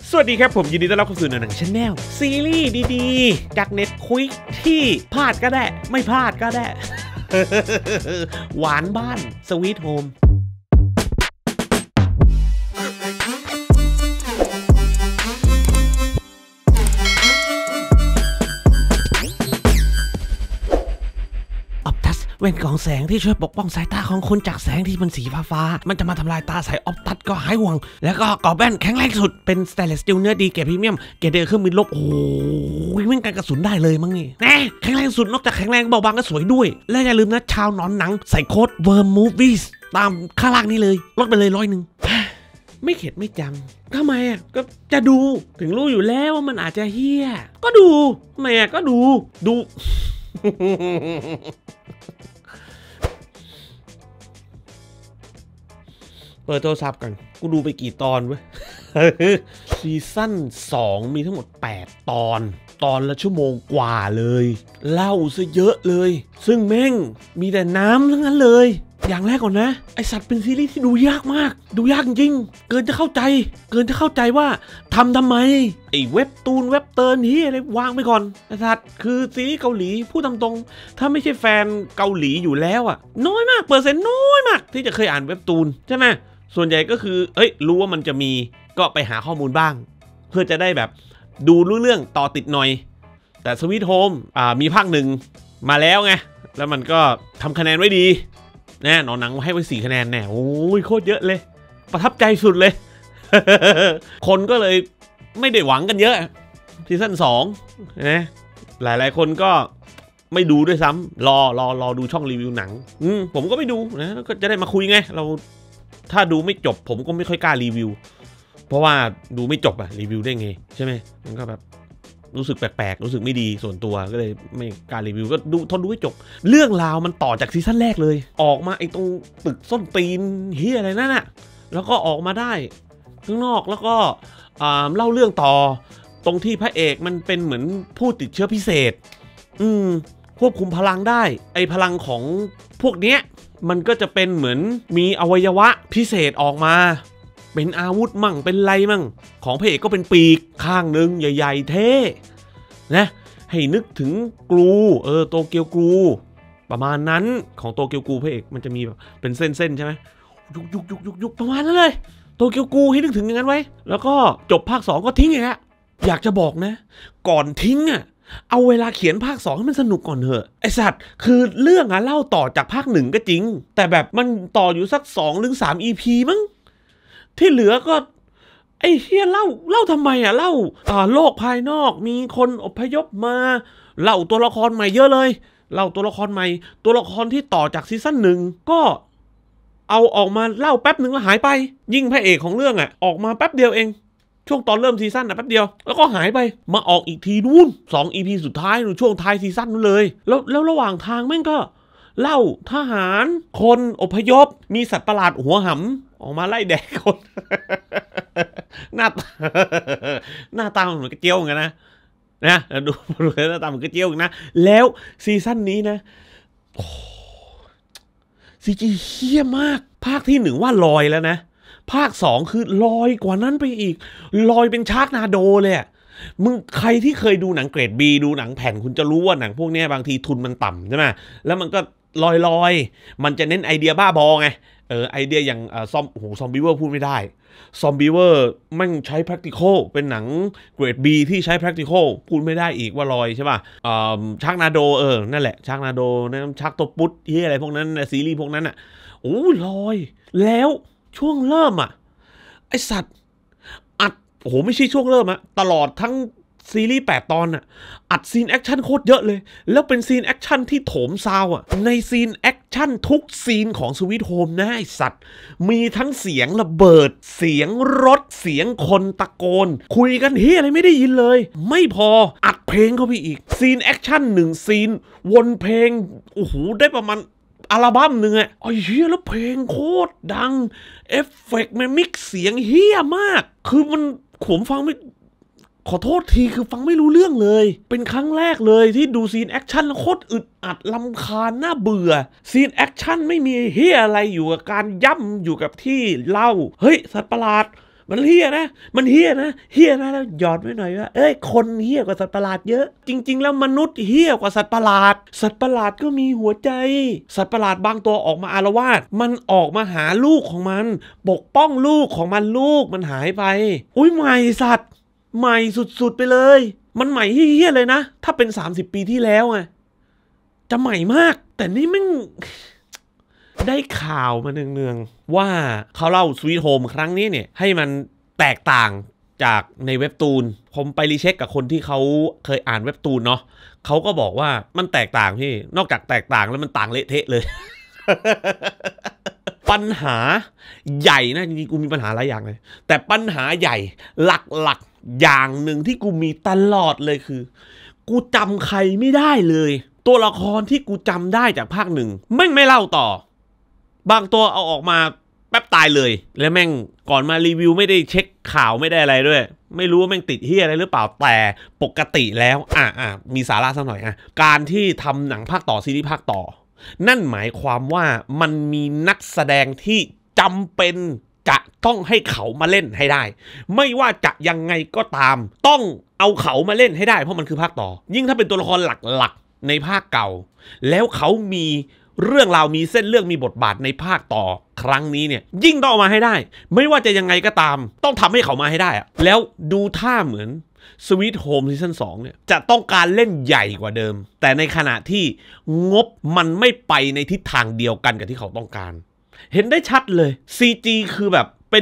สวัสดีครับผมยินดีต้อนรับเข้าสู่หนังชาแนลซีรีส์ดีๆจากเน็ตควิกที่พลาดก็ได้ไม่พลาดก็ได้ หวานบ้านสวีทโฮมแว่นกรองแสงที่ช่วยปกป้องสายตาของคุณจากแสงที่มันสีฟ้ามันจะมาทำลายตาใส่ออปตัสก็หายห่วงแล้วก็กรอบแว่นแข็งแรงสุดเป็นสเตนเลสสตีลเนื้อดีเกรดพรีเมียมเกรดเครื่องบินลบโอ้ยวิ่งกันกระสุนได้เลยมั้งนี่แน่แข็งแรงสุดนอกจากแข็งแรงเบาบางก็สวยด้วยและอย่าลืมนะชาวหนอนหนังใส่โค้ด Worm Movies ตามข้างล่างนี้เลยลดไปเลย100ไม่เข็ดไม่จำทำไมอ่ะก็จะดูถึงรู้อยู่แล้วว่ามันอาจจะเฮี้ยก็ดูทำไมอ่ะก็ดูเปิดโทรศัพท์กันกูดูไปกี่ตอนเว้ย ซีซั่น2มีทั้งหมด8ตอนละชั่วโมงกว่าเลยเล่าซะเยอะเลยซึ่งแม่งมีแต่น้ำทั้งนั้นเลยอย่างแรกก่อนนะไอสัตว์เป็นซีรีส์ที่ดูยากมากดูยากจริงเกินจะเข้าใจว่าทำไมไอเว็บตูนเว็บเติร์นที่อะไรวางไปก่อนไอสัตว์คือซีรีส์เกาหลีพูดตามตรงถ้าไม่ใช่แฟนเกาหลีอยู่แล้วอ่ะน้อยมากเปอร์เซ็นต์น้อยมากที่จะเคยอ่านเว็บตูนใช่ไหมส่วนใหญ่ก็คือรู้ว่ามันจะมีก็ไปหาข้อมูลบ้างเพื่อจะได้แบบดูรู้เรื่องต่อติดหน่อยแต่สวีทโฮมมีภาคหนึ่งมาแล้วไงแล้วมันก็ทำคะแนนไว้ดีนะหนอนหนังให้ไว้4 คะแนนแน่โอ้ยโคตรเยอะเลยประทับใจสุดเลย คนก็เลยไม่ได้หวังกันเยอะซีซั่น2นะหลายคนก็ไม่ดูด้วยซ้ำรอดูช่องรีวิวหนังผมก็ไม่ดูนะก็จะได้มาคุยไงเราถ้าดูไม่จบผมก็ไม่ค่อยกล้ารีวิวเพราะว่าดูไม่จบอะรีวิวได้ไงใช่ไหมมันก็แบบรู้สึกแปลกๆรู้สึกไม่ดีส่วนตัวก็เลยไม่กล้ารีวิวก็ทนดูให้จบเรื่องราวมันต่อจากซีซั่นแรกเลยออกมาไอ้ตรงตึกส้นตีนเฮียอะไรนั่นน่ะแล้วก็ออกมาได้ข้างนอกแล้วก็เล่าเรื่องต่อตรงที่พระเอกมันเป็นเหมือนผู้ติดเชื้อพิเศษควบคุมพลังได้ไอ้พลังของพวกเนี้ยมันก็จะเป็นเหมือนมีอวัยวะพิเศษออกมาเป็นอาวุธมั่งเป็นไรมั่งของพระเอกก็เป็นปีกข้างนึงใหญ่ๆเท่นะให้นึกถึงกรูโตเกียวกรูประมาณนั้นของโตเกียวกรูพระเอกมันจะมีแบบเป็นเส้นๆใช่ไหมยุกประมาณนั้นเลยโตเกียวกรูให้นึกถึงอย่างนั้นไว้แล้วก็จบภาค2ก็ทิ้งอย่างเงี้ยอยากจะบอกนะก่อนทิ้งเอาเวลาเขียนภาค2ให้มันสนุกก่อนเถอะไอสัตว์คือเรื่องเล่าต่อจากภาค1ก็จริงแต่แบบมันต่ออยู่สัก2-3 EP มั้งที่เหลือก็ไอ้เฮียเล่าทำไมเล่าโลกภายนอกมีคนอพยพมาเล่าตัวละครใหม่เยอะเลยเล่าตัวละครใหม่ตัวละครที่ต่อจากซีซั่น1ก็เอาออกมาเล่าแป๊บหนึ่งแล้วหายไปยิ่งพระเอกของเรื่องออกมาแป๊บเดียวเองช่วงตอนเริ่มซีซั่นแป๊บเดียวแล้วก็หายไปมาออกอีกทีนู่น2 EP สุดท้ายในช่วงท้ายซีซั่นนู้นเลยแล้วระหว่างทางแม่งก็เล่าทหารคนอพยพมีสัตว์ประหลาดหัวหำออกมาไล่แดกคน หน้าตาเหมือนกระเจียวเหมือนกันนะดูหน้าตาเหมือนกระเจียวนะแล้วซีซั่นนี้นะซีจีเฮี้ยมากภาคที่1ว่าลอยแล้วนะภาค2คือลอยกว่านั้นไปอีกลอยเป็นชาร์กนาโดเลยมึงใครที่เคยดูหนังเกรด B ดูหนังแผ่นคุณจะรู้ว่าหนังพวกนี้บางทีทุนมันต่ำใช่ไหมแล้วมันก็ลอยมันจะเน้นไอเดียบ้าบอไงไอเดียอย่างซอมบี้เวอร์พูดไม่ได้ซอมบี้เวอร์มันใช้ practical เป็นหนังเกรด B ที่ใช้ practical พูดไม่ได้อีกว่าลอยใช่ป่ะชาร์กนาโดนั่นแหละชาร์กนาโดนั่นชาร์กตัวปุ๊ดที่อะไรพวกนั้นซีรีส์พวกนั้นโอ้ลอยแล้วช่วงเริ่มไอสัตว์อัดไม่ใช่ช่วงเริ่มตลอดทั้งซีรีส์8 ตอนอัดซีนแอคชั่นโคตรเยอะเลยแล้วเป็นซีนแอคชั่นที่โถมซาวในซีนแอคชั่นทุกซีนของสวีทโฮมนะไอสัตว์มีทั้งเสียงระเบิดเสียงรถเสียงคนตะโกนคุยกันอะไรไม่ได้ยินเลยไม่พออัดเพลงเข้าไปอีกซีนแอคชั่น1 ซีนวนเพลงได้ประมาณอัลบั้มหนึ่งไอ้เฮียแล้วเพลงโคตรดังเอฟเฟกต์มันมิกเสียงเฮียมากคือมันผมฟังไม่ขอโทษทีคือฟังไม่รู้เรื่องเลยเป็นครั้งแรกเลยที่ดูซีนแอคชั่นแล้วโคตรอึดอัดรำคาญน่าเบื่อซีนแอคชั่นไม่มีเฮียอะไรอยู่กับการย่ำอยู่กับที่เล่าเฮ้ยสัตว์ประหลาดมันเฮี้ยนะเฮี้ยนะแล้วหยอดไว้หน่อยว่าเอ้ยคนเฮี้ยกว่าสัตว์ประหลาดเยอะจริงๆแล้วมนุษย์เฮี้ยกว่าสัตว์ประหลาดก็มีหัวใจสัตว์ประหลาดบางตัวออกมาอาละวาดมันออกมาหาลูกของมันปกป้องลูกของมันลูกมันหายไปอุ้ยใหม่สัตว์ใหม่สุดๆไปเลยมันใหม่เฮี้ยเลยนะถ้าเป็น30 ปีที่แล้วไงจะใหม่มากแต่นี่แม่งได้ข่าวมาเนืองๆว่าเขาเล่า Sweet Home ครั้งนี้เนี่ยให้มันแตกต่างจากในเว็บตูนผมไปรีเช็คกับคนที่เขาเคยอ่านเว็บตูนเนาะเขาก็บอกว่ามันแตกต่างพี่นอกจากแตกต่างแล้วมันต่างเละเทะเลย ปัญหาใหญ่นะจริงๆกูมีปัญหาหลายอย่างเลยแต่ปัญหาใหญ่หลักๆอย่างหนึ่งที่กูมีตลอดเลยคือกูจำใครไม่ได้เลยตัวละครที่กูจำได้จากภาคหนึ่งแม่งไม่เล่าต่อบางตัวเอาออกมาแป๊บตายเลยแล้วแม่งก่อนมารีวิวไม่ได้เช็คข่าวไม่ได้อะไรด้วยไม่รู้ว่าแม่งติดเหี้ยอะไรหรือเปล่าแต่ปกติแล้วมีสาระสักหน่อยการที่ทำหนังภาคต่อซีรีส์ภาคต่อนั่นหมายความว่ามันมีนักแสดงที่จำเป็นจะต้องให้เขามาเล่นให้ได้ไม่ว่าจะยังไงก็ตามต้องเอาเขามาเล่นให้ได้เพราะมันคือภาคต่อยิ่งถ้าเป็นตัวละครหลักๆในภาคเก่าแล้วเขามีเรื่องราวมีเส้นเรื่องมีบทบาทในภาคต่อครั้งนี้เนี่ยยิ่งต้องเอามาให้ได้ไม่ว่าจะยังไงก็ตามต้องทำให้เขามาให้ได้แล้วดูท่าเหมือนSweet Home ซีซั่น 2เนี่ยจะต้องการเล่นใหญ่กว่าเดิมแต่ในขณะที่งบมันไม่ไปในทิศทางเดียวกันกับที่เขาต้องการเห็นได้ชัดเลย CG คือแบบเป็น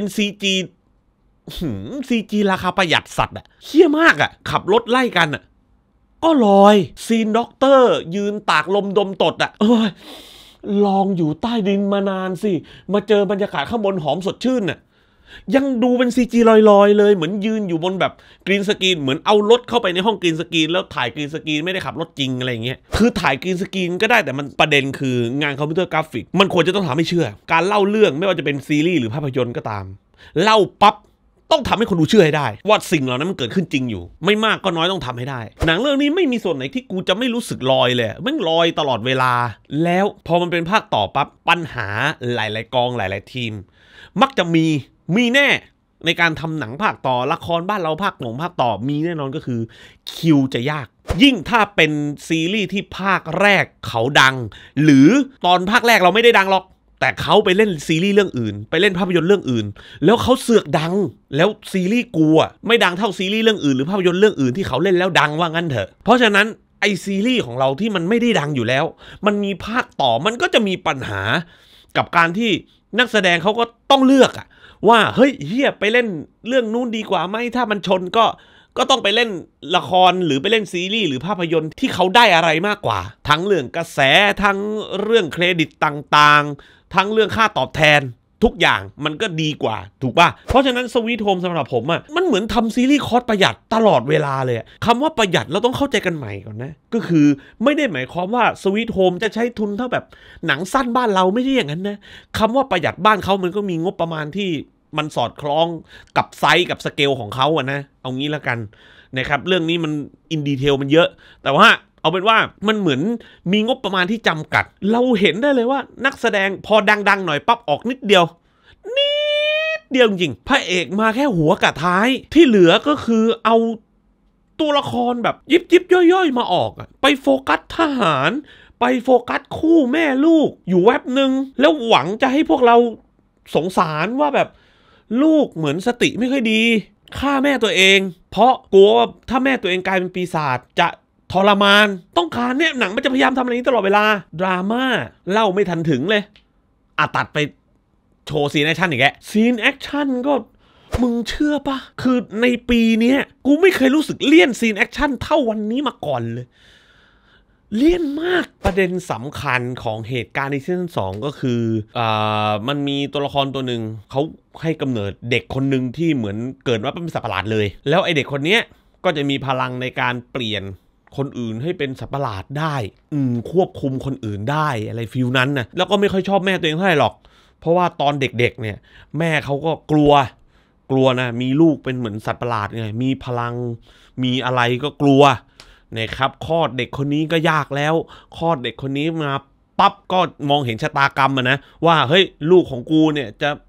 CG ราคาประหยัดสัตว์เหี้ยมากขับรถไล่กันก็ลอยซีนด็อกเตอร์ยืนตากลมดมตดลองอยู่ใต้ดินมานานสิมาเจอบรรยากาศข้างบนหอมสดชื่นยังดูเป็น CG ลอยๆเลยเหมือนยืนอยู่บนแบบกรีนสกรีนเหมือนเอารถเข้าไปในห้องกรีนสกรีนแล้วถ่ายกรีนสกรีนไม่ได้ขับรถจริงอะไรเงี้ยคือถ่ายกรีนสกรีนก็ได้แต่มันประเด็นคืองานคอมพิวเตอร์กราฟิกมันควรจะต้องทำให้เชื่อการเล่าเรื่องไม่ว่าจะเป็นซีรีส์หรือภาพยนตร์ก็ตามเล่าปั๊บต้องทำให้คนดูเชื่อให้ได้ว่าสิ่งเหล่านั้นมันเกิดขึ้นจริงอยู่ไม่มากก็น้อยต้องทำให้ได้หนังเรื่องนี้ไม่มีส่วนไหนที่กูจะไม่รู้สึกลอยเลยมันลอยตลอดเวลาแล้วพอมันเป็นภาคต่อปั๊บปัญหาหลายๆกองหลายๆทีมมักจะมีแน่ในการทำหนังภาคต่อละครบ้านเราภาคต่อมีแน่นอนก็คือคิวจะยากยิ่งถ้าเป็นซีรีส์ที่ภาคแรกเขาดังหรือตอนภาคแรกเราไม่ได้ดังหรอกแต่เขาไปเล่นซีรีส์เรื่องอื่นไปเล่นภาพยนตร์เรื่องอื่นแล้วเขาเสือกดังแล้วซีรีส์กูไม่ดังเท่าซีรีส์เรื่องอื่นหรือภาพยนตร์เรื่องอื่นที่เขาเล่นแล้วดังว่างั้นเถอะเพราะฉะนั้นไอซีรีส์ของเราที่มันไม่ได้ดังอยู่แล้วมันมีภาคต่อมันก็จะมีปัญหากับการที่นักแสดงเขาก็ต้องเลือกว่าเฮ้ยเฮียไปเล่นเรื่องนู้นดีกว่าไหมถ้ามันชนก็ต้องไปเล่นละครหรือไปเล่นซีรีส์หรือภาพยนตร์ที่เขาได้อะไรมากกว่าทั้งเรื่องกระแสทั้งเรื่องเครดิตต่างๆทั้งเรื่องค่าตอบแทนทุกอย่างมันก็ดีกว่าถูกป่ะเพราะฉะนั้น Sweet Home สำหรับผมมันเหมือนทำซีรีส์คอสประหยัดตลอดเวลาเลยคำว่าประหยัดเราต้องเข้าใจกันใหม่ก่อนนะก็คือไม่ได้หมายความว่า Sweet Home จะใช้ทุนเท่าแบบหนังสั้นบ้านเราไม่ใช่อย่างนั้นนะคำว่าประหยัดบ้านเขามันก็มีงบประมาณที่มันสอดคล้องกับไซส์กับสเกลของเขานะเอางี้แล้วกันนะครับเรื่องนี้มันอินดีเทลมันเยอะแต่ว่าเอาเป็นว่ามันเหมือนมีงบประมาณที่จำกัดเราเห็นได้เลยว่านักแสดงพอดังๆหน่อยปั๊บออกนิดเดียวจริงพระเอกมาแค่หัวกับท้ายที่เหลือก็คือเอาตัวละครแบบยิบย่อยๆมาออกไปโฟกัสทหารไปโฟกัสคู่แม่ลูกอยู่แวบหนึ่งแล้วหวังจะให้พวกเราสงสารว่าแบบลูกเหมือนสติไม่ค่อยดีฆ่าแม่ตัวเองเพราะกลัวว่าถ้าแม่ตัวเองกลายเป็นปีศาจจะทรมานต้องการเนี่ยหนังมันจะพยายามทำอะไรนี้ตลอดเวลาดราม่าเล่าไม่ทันถึงเลยตัดไปโชว์ซีนแอคชั่นอีกแกซีนแอคชั่นก็มึงเชื่อปะคือในปีนี้กูไม่เคยรู้สึกเลี่ยนซีนแอคชั่นเท่าวันนี้มาก่อนเลยเลี่ยนมากประเด็นสำคัญของเหตุการณ์ในซีซั่น 2ก็คือมันมีตัวละครตัวหนึ่งเขาให้กำเนิดเด็กคนหนึ่งที่เหมือนเกิดมาเป็นสัตว์ประหลาดเลยแล้วไอเด็กคนนี้ก็จะมีพลังในการเปลี่ยนคนอื่นให้เป็นสัตว์ประหลาดได้ควบคุมคนอื่นได้อะไรฟิลนั้นนะแล้วก็ไม่ค่อยชอบแม่ตัวเองเท่าไหร่หรอกเพราะว่าตอนเด็กๆเนี่ยแม่เขาก็กลัวนะมีลูกเป็นเหมือนสัตว์ประหลาดไงมีพลังมีอะไรก็กลัวนะครับคลอดเด็กคนนี้ก็ยากแล้วคลอดเด็กคนนี้มาปั๊บก็มองเห็นชะตากรรมนะว่าเฮ้ยลูกของกูเนี่ยจะ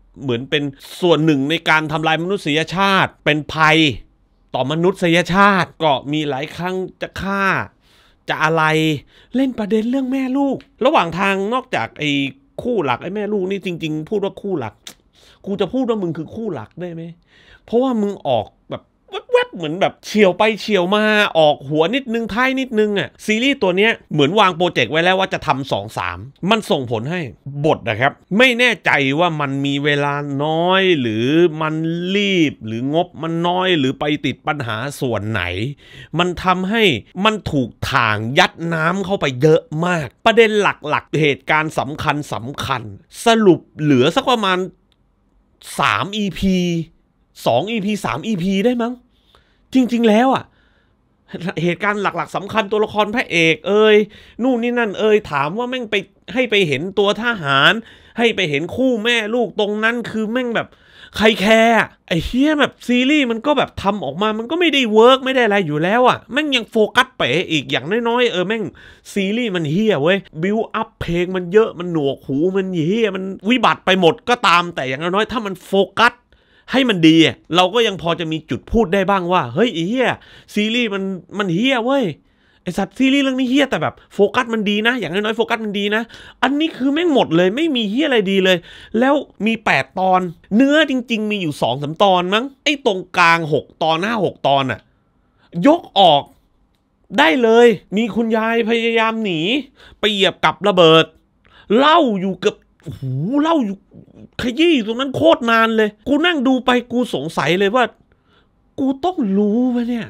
เหมือนเป็นส่วนหนึ่งในการทำลายมนุษยชาติเป็นภัยต่อมนุษยชาติก็มีหลายครั้งจะฆ่าจะอะไรเล่นประเด็นเรื่องแม่ลูกระหว่างทางนอกจากไอ้คู่หลักไอ้แม่ลูกนี่จริงๆพูดว่าคู่หลักกูจะพูดว่ามึงคือคู่หลักได้ไหมเพราะว่ามึงออกแบบแวบๆเหมือนแบบเฉียวไปเฉียวมาออกหัวนิดนึงท้ายนิดนึงอ่ะซีรีส์ตัวเนี้ยเหมือนวางโปรเจกต์ไว้แล้วว่าจะทำ2-3มันส่งผลให้บทนะครับไม่แน่ใจว่ามันมีเวลาน้อยหรือมันรีบหรืองบมันน้อยหรือไปติดปัญหาส่วนไหนมันทำให้มันถูกถ่างยัดน้ำเข้าไปเยอะมากประเด็นหลักๆเหตุการณ์สำคัญสรุปเหลือสักประมาณ3 EP 2 EP 3 EP ได้มั้งจริงๆแล้วอ่ะเหตุการณ์หลักๆสำคัญตัวละครพระเอกนู่นนี่นั่นถามว่าแม่งไปให้ไปเห็นตัวทหารให้ไปเห็นคู่แม่ลูกตรงนั้นคือแม่งแบบใครแคร์ไอ้เหี้ยแบบซีรีส์มันก็แบบทำออกมามันก็ไม่ได้เวิร์กไม่ได้อะไรอยู่แล้วอ่ะแม่งยังโฟกัสไปอีกอย่างน้อยๆแม่งซีรีส์มันเหี้ยเว้ยบิวอัพเพลงมันเยอะมันหนวกหูมันเหี้ยมันวิบัติไปหมดก็ตามแต่อย่างน้อยๆถ้ามันโฟกัสให้มันดีเราก็ยังพอจะมีจุดพูดได้บ้างว่าเฮ้ยไอ้เหี้ยซีรีส์มันเหี้ยเว้ยไอสัตว์ซีรีส์เรื่องนี้เหี้ยแต่แบบโฟกัสมันดีนะอย่างน้อยๆโฟกัสมันดีนะอันนี้คือแม่งหมดเลยไม่มีเหี้ยอะไรดีเลยแล้วมี8 ตอนเนื้อจริงๆมีอยู่2-3 ตอนมั้งไอ้ตรงกลาง6 ตอน6 ตอนอ่ะยกออกได้เลยมีคุณยายพยายามหนีไปเหยียบกับระเบิดเล่าอยู่เกือบเล่าอยู่ขยี้ตรงนั้นโคตรนานเลยกูนั่งดูไปกูสงสัยเลยว่ากูต้องรู้ปะเนี่ย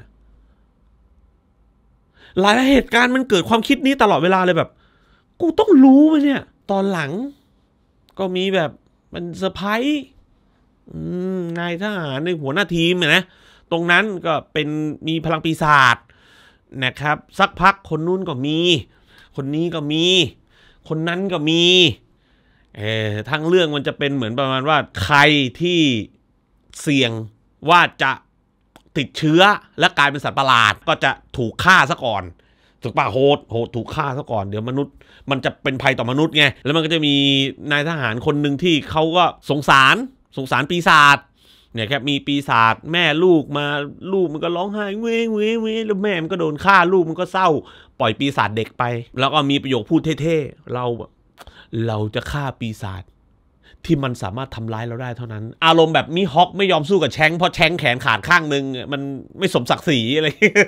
หลายเหตุการณ์มันเกิดความคิดนี้ตลอดเวลาเลยแบบกูต้องรู้ปะเนี่ยตอนหลังก็มีแบบมันเซอร์ไพรส์นายทหารในหัวหน้าทีมนะตรงนั้นก็เป็นมีพลังปีศาจนะครับสักพักคนนู้นก็มีคนนี้ก็มีคนนั้นก็มีทั้งเรื่องมันจะเป็นเหมือนประมาณว่าใครที่เสี่ยงว่าจะติดเชื้อและกลายเป็นสัตว์ประหลาดก็จะถูกฆ่าซะก่อนถูกป่ะโหดถูกฆ่าซะก่อนเดี๋ยวมนุษย์มันจะเป็นภัยต่อมนุษย์ไงแล้วมันก็จะมีนายทหารคนหนึ่งที่เขาก็สงสารปีศาจเนี่ยครับมีปีศาจแม่ลูกมาลูกมันก็ร้องไห้เว้ยแล้วแม่มันก็โดนฆ่าลูกมันก็เศร้าปล่อยปีศาจเด็กไปแล้วก็มีประโยคพูดเท่ๆเราจะฆ่าปีศาจที่มันสามารถทำร้ายเราได้เท่านั้นอารมณ์แบบมิฮอคไม่ยอมสู้กับแชงเพราะแชงแขนขาดข้างนึงมันไม่สมศักดิ์ศรีอะไร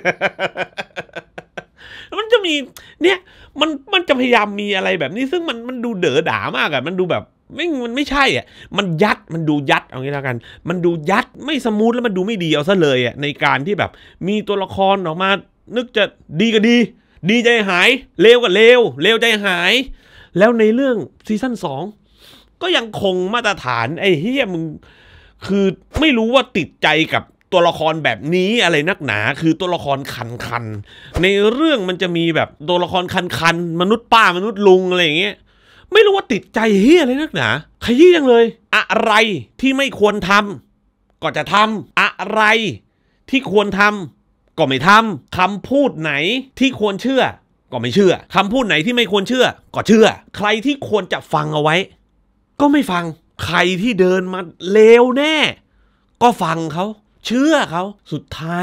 มันจะมีเนี่ยมันจะพยายามมีอะไรแบบนี้ซึ่งมันดูเด๋อด่ามากมันดูแบบมันไม่ใช่มันดูยัดเอางี้แล้วกันมันดูยัดไม่สมูทแล้วมันดูไม่ดีเอาซะเลยในการที่แบบมีตัวละครออกมานึกจะดีก็ดีใจหายเลวก็เลวใจหายแล้วในเรื่องซีซั่น2ก็ยังคงมาตรฐานไอ้เฮียมึงคือไม่รู้ว่าติดใจกับตัวละครแบบนี้อะไรนักหนาคือตัวละครคันในเรื่องมันจะมีแบบตัวละครคันมนุษย์ป้ามนุษย์ลุงอะไรอย่างเงี้ยไม่รู้ว่าติดใจเฮียอะไรนักหนาขยี้จังเลยอะไรที่ไม่ควรทำก็จะทำอะไรที่ควรทำก็ไม่ทำคำพูดไหนที่ควรเชื่อก็ไม่เชื่อคำพูดไหนที่ไม่ควรเชื่อก็เชื่อใครที่ควรจะฟังเอาไว้ก็ไม่ฟังใครที่เดินมาเลวแน่ก็ฟังเขาเชื่อเขาสุดท้าย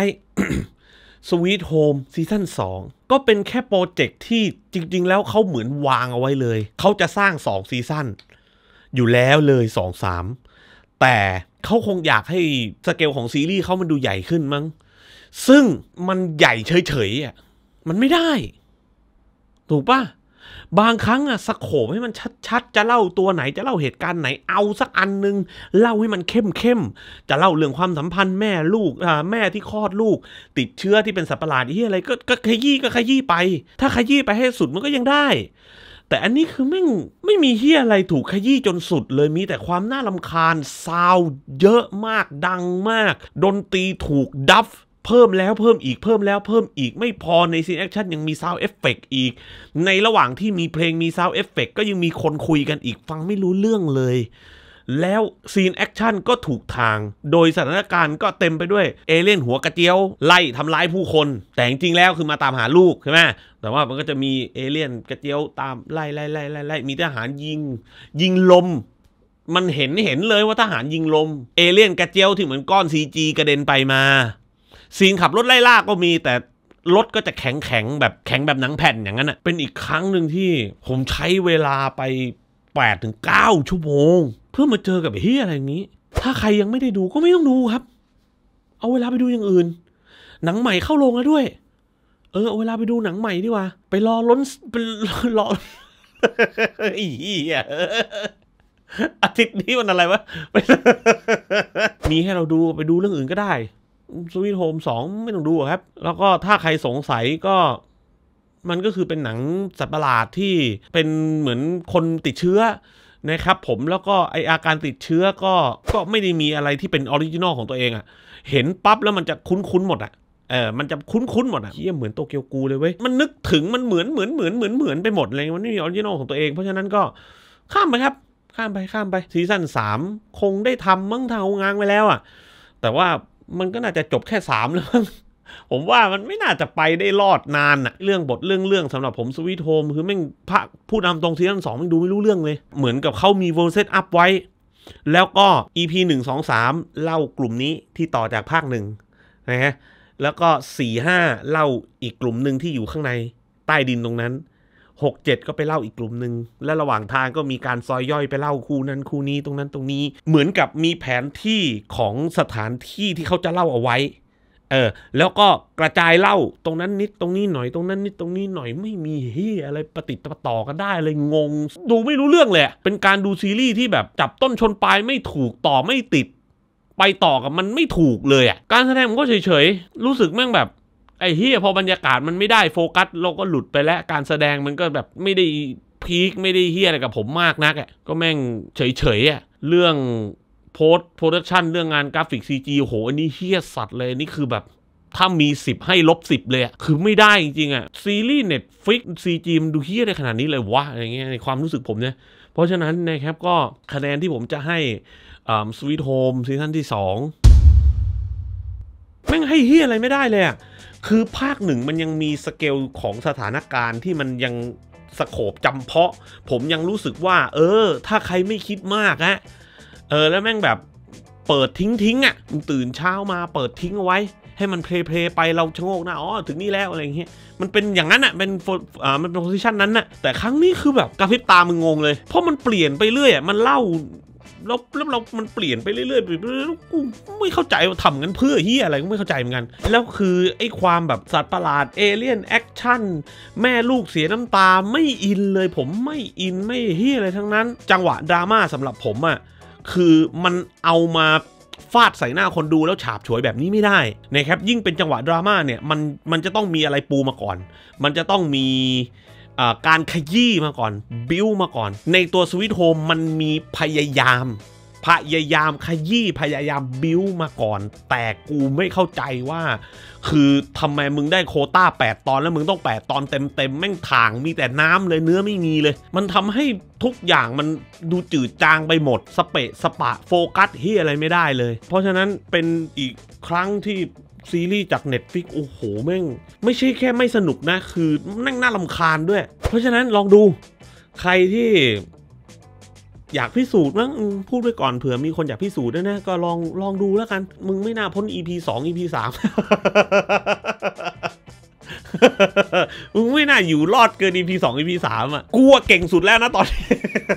Sweet Home ซีซั่น2ก็เป็นแค่โปรเจกต์ที่จริงๆแล้วเขาเหมือนวางเอาไว้เลยเขาจะสร้าง2 ซีซั่นอยู่แล้วเลย2-3แต่เขาคงอยากให้สเกลของซีรีส์เขามันดูใหญ่ขึ้นมั้งซึ่งมันใหญ่เฉยๆมันไม่ได้ถูกป่ะบางครั้งสโคปให้มันชัดๆจะเล่าตัวไหนจะเล่าเหตุการณ์ไหนเอาสักอันนึงเล่าให้มันเข้มจะเล่าเรื่องความสัมพันธ์แม่ลูกแม่ที่คลอดลูกติดเชื้อที่เป็นสัตว์ประหลาดที่อะไรก็ขยี้ไปถ้าขยี้ไปให้สุดมันก็ยังได้แต่อันนี้คือไม่มีเฮียอะไรถูกขยี้จนสุดเลยมีแต่ความน่ารำคาญซาวเยอะมากดังมากดนตรีถูกดับเพิ่มแล้วเพิ่มอีกเพิ่มแล้วเพิ่มอีกไม่พอในซีนแอคชั่นยังมีซาวด์เอฟเฟกต์อีกในระหว่างที่มีเพลงมีซาวด์เอฟเฟกต์ก็ยังมีคนคุยกันอีกฟังไม่รู้เรื่องเลยแล้วซีนแอคชั่นก็ถูกทางโดยสถานการณ์ก็เต็มไปด้วยเอเลี่ยนหัวกระเจียวไล่ทำร้ายผู้คนแต่จริงๆแล้วคือมาตามหาลูกใช่ไหมแต่ว่ามันก็จะมีเอเลี่ยนกระเจียวตามไล่มีทหารยิงลมมันเห็นเลยว่าทหารยิงลมเอเลี่ยนกระเจียวที่เหมือนก้อน CG กระเด็นไปมาซีนขับรถไล่ล่าก็มีแต่รถก็จะแข็งแบบหนังแผ่นอย่างนั้นเป็นอีกครั้งหนึ่งที่ผมใช้เวลาไป 8-9 ชั่วโมงเพื่อมาเจอกับเฮียอะไรอย่างนี้ถ้าใครยังไม่ได้ดูก็ไม่ต้องดูครับเอาเวลาไปดูอย่างอื่นหนังใหม่เข้าโรงแล้วด้วยเอาเวลาไปดูหนังใหม่ดีกว่าไปรอล้นเป็นรออาทิตย์นี้มันอะไรวะมีให้เราดูไปดูเรื่องอื่นก็ได้สวีทโฮม2ไม่ต้องดูครับแล้วก็ถ้าใครสงสัยก็มันก็คือเป็นหนังสัตว์ประหลาดที่เป็นเหมือนคนติดเชื้อนะครับผมแล้วก็ไออาการติดเชื้อก็ไม่ได้มีอะไรที่เป็นออริจินอลของตัวเองเห็นปั๊บแล้วมันจะคุ้นหมดมันจะคุ้นหมดเหี้ยเหมือนโตเกียวกูเลยเว้ยมันนึกถึงมันเหมือนไปหมดเลยมันไม่มีออริจินอลของตัวเองเพราะฉะนั้นก็ข้ามไปครับข้ามไปซีซั่น3คงได้ทำมั้งทางงานไปแล้วแต่ว่ามันก็น่าจะจบแค่3แล้วผมว่ามันไม่น่าจะไปได้รอดนานเรื่องบทเรื่องสำหรับผมสวีทโฮมคือแม่งพูดตามตรงซีซั่น2มันดูไม่รู้เรื่องเลยเหมือนกับเขามีเวอร์เซตอัพไว้แล้วก็ EP 1 2 3เล่ากลุ่มนี้ที่ต่อจากภาค1นะฮะแล้วก็ 4-5 เล่าอีกกลุ่มหนึ่งที่อยู่ข้างในใต้ดินตรงนั้น6-7ก็ไปเล่าอีกกลุ่มหนึ่งและระหว่างทางก็มีการซอยย่อยไปเล่าคู่นั้นคู่นี้ตรงนั้นตรงนี้เหมือนกับมีแผนที่ของสถานที่ที่เขาจะเล่าเอาไว้แล้วก็กระจายเล่าตรงนั้นนิดตรงนี้หน่อยตรงนั้นนิดตรงนี้หน่อยไม่มีเฮียอะไรประติดประต่อกันได้เลยงงดูไม่รู้เรื่องเลยเป็นการดูซีรีส์ที่แบบจับต้นชนปลายไม่ถูกต่อไม่ติดไปต่อกับมันไม่ถูกเลยการแสดงมันก็เฉยๆรู้สึกแม่งแบบไอ้เฮียพอบรรยากาศมันไม่ได้โฟกัสเราก็หลุดไปแล้วการแสดงมันก็แบบไม่ได้พีคไม่ได้เฮียอะไรกับผมมากนักก็แม่งเฉยๆเรื่องโปรดักชันเรื่องงานกราฟิก CG โหอันนี้เฮียสัตว์เลยนี่คือแบบถ้ามี10ให้ลบ10เลยคือไม่ได้จริงๆซีรีส์ Netflix CG มันดูเฮียได้ขนาดนี้เลยวะอะไรเงี้ยในความรู้สึกผมเนี่ยเพราะฉะนั้นนะครับก็คะแนนที่ผมจะให้Sweet Home ซีซั่นที่2แม่งให้เฮียอะไรไม่ได้เลยคือภาค1มันยังมีสเกลของสถานการณ์ที่มันยังสโคปจำเพาะผมยังรู้สึกว่าถ้าใครไม่คิดมากแล้วแม่งแบบเปิดทิ้งตื่นเช้ามาเปิดทิ้งเอาไว้ให้มันเพลย์ไปเราชะโงกหน้าถึงนี่แล้วอะไรอย่างเงี้ยมันเป็นอย่างนั้นมันเป็นโพสิชันนั้นแต่ครั้งนี้คือแบบกระพริบตามึงงงเลยเพราะมันเปลี่ยนไปเรื่อยมันเล่าแล้วมันเปลี่ยนไปเรื่อยๆกูไม่เข้าใจว่าทำงั้นเพื่อเฮียอะไรก็ไม่เข้าใจเหมือนกันแล้วคือไอ้ความแบบสัตว์ประหลาดเอเลี่ยนแอคชั่นแม่ลูกเสียน้ำตาไม่อินเลยผมไม่อินไม่เฮียอะไรทั้งนั้นจังหวะดราม่าสำหรับผมคือมันเอามาฟาดใส่หน้าคนดูแล้วฉาบฉวยแบบนี้ไม่ได้นะครับยิ่งเป็นจังหวะดราม่าเนี่ยมันจะต้องมีอะไรปูมาก่อนมันจะต้องมีการขยี้มาก่อนบิ้วมาก่อนในตัวสวีทโฮมมันมีพยายามขยี้พยายามบิ้วมาก่อนแต่กูไม่เข้าใจว่าคือทำไมมึงได้โควต้า8ตอนแล้วมึงต้อง8ตอนเต็มแม่งถ่างมีแต่น้ำเลยเนื้อไม่มีเลยมันทำให้ทุกอย่างมันดูจืดจางไปหมดสเปะสปะโฟกัสที่อะไรไม่ได้เลยเพราะฉะนั้นเป็นอีกครั้งที่ซีรีส์จาก Netflix โอ้โหแม่งไม่ใช่แค่ไม่สนุกนะคือนั่งน่ารำคาญด้วยเพราะฉะนั้นลองดูใครที่อยากพิสูจน์มั้งพูดไว้ก่อนเผื่อมีคนอยากพิสูจน์ด้วยนะก็ลองดูแล้วกันมึงไม่น่าพ้น EP 2 EP 3 มึงไม่น่าอยู่รอดเกิน EP 2 EP 3กูเก่งสุดแล้วนะตอนนี้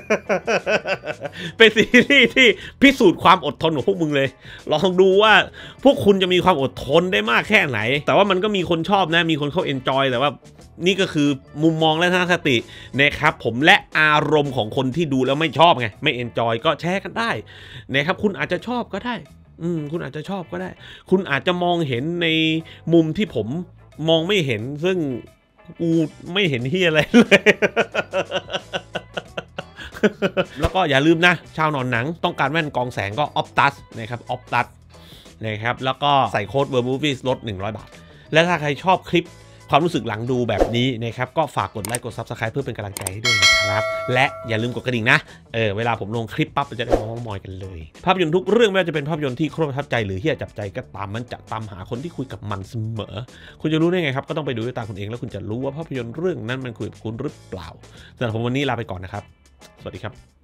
เป็นซีรีส์ที่พิสูจน์ความอดทนของพวกมึงเลยลองดูว่าพวกคุณจะมีความอดทนได้มากแค่ไหนแต่ว่ามันก็มีคนชอบนะมีคนเขาเอนจอยแต่ว่านี่ก็คือมุมมองและทัศนคตินะครับผมและอารมณ์ของคนที่ดูแล้วไม่ชอบไงไม่เอนจอยก็แชร์กันได้นะครับคุณอาจจะชอบก็ได้คุณอาจจะชอบก็ได้คุณอาจจะมองเห็นในมุมที่ผมมองไม่เห็นซึ่งกูไม่เห็นที่อะไรเลย แล้วก็อย่าลืมนะชาวนอนหนังต้องการแว่นกองแสงก็ Optus นะครับ Optus นะครับแล้วก็ใส่โค้ด Vermovies ลด100 บาทและถ้าใครชอบคลิปความรู้สึกหลังดูแบบนี้นะครับก็ฝากกดไลค์กด Subscribe เพื่อเป็นกำลังใจให้ด้วยนะครับและอย่าลืมกดกระดิ่งนะเวลาผมลงคลิปปั๊บจะได้มอยกันเลยภาพยนตร์ทุกเรื่องไม่ว่าจะเป็นภาพยนตร์ที่โคตรประทับใจหรือที่จับใจก็ตามมันจะตามหาคนที่คุยกับมันเสมอคุณจะรู้ได้ไงครับก็ต้องไปดูด้วยตาคุณเองแล้วคุณจะรู้ว่าภาพยนตร์เรื่องนั้นมันคุยกับคุณหรือเปล่าสำหรับผมวันนี้ลาไปก่อนนะครับสวัสดีครับ